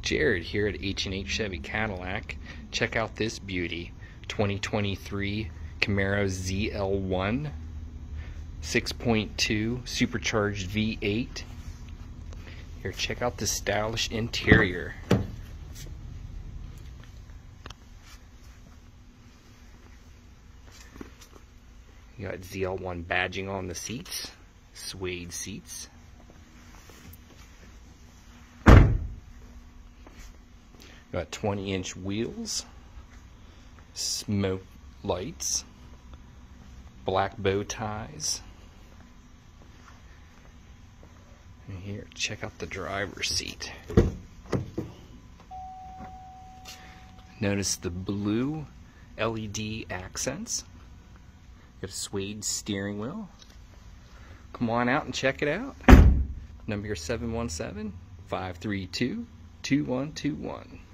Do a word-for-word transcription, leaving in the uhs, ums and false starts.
Jared here at H and H Chevy Cadillac. Check out this beauty, twenty twenty-three Camaro Z L one, six point two supercharged V eight. Here, check out the stylish interior. You got Z L one badging on the seats, suede seats. Got twenty inch wheels, smoke lights, black bow ties. And here, check out the driver's seat. Notice the blue L E D accents. Got a suede steering wheel. Come on out and check it out. Number seven one seven, five three two, two one two one.